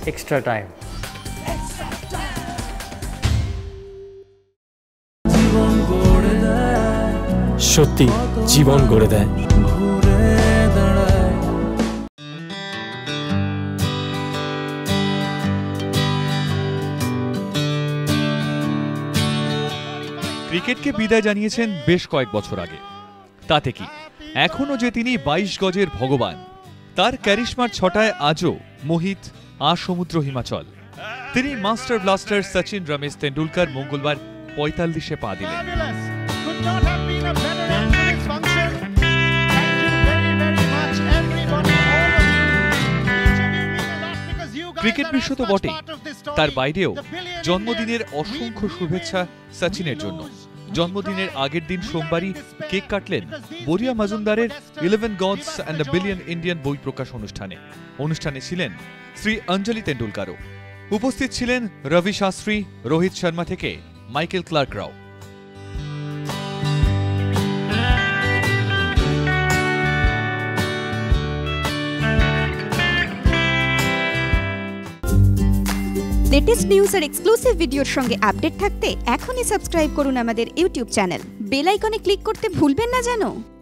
extra time. সত্যি জীবন গড়ে দেয়। ক্রিকেটকে বিদায় জানিয়েছেন বেশ কয়েক বছর আগে। তাতে কি এখনো যে তিনি ২২ গজের ভগবান, তার ক্যারিশমার ছটায় আজও মোহিত সমুদ্র হিমাচল। তিনি মাস্টার ব্লাস্টার সচিন রমেশ তেন্ডুলকর মঙ্গলবার ৪৫-এ পা দিলেন। ক্রিকেট বিশ্ব তো বটেই, তার বাইরেও জন্মদিনের অসংখ্য শুভেচ্ছা সচিনের জন্য। জন্মদিনের আগের দিন সোমবারই কেক কাটলেন বরিয়া মজুমদারের 11 gods and a billion Indian বই প্রকাশ অনুষ্ঠানে ছিলেন শ্রী অঞ্জলি তেন্ডুলকরও। উপস্থিত ছিলেন রবি শাস্ত্রী, রোহিত শর্মা থেকে মাইকেল ক্লার্করাও। লেটেস্ট নিউজ আর এক্সক্লুসিভ ভিডিওর সঙ্গে আপডেট থাকতে এখনই সাবস্ক্রাইব করুন আমাদের ইউটিউব চ্যানেল। বেল আইকনে ক্লিক করতে ভুলবেন না যেন।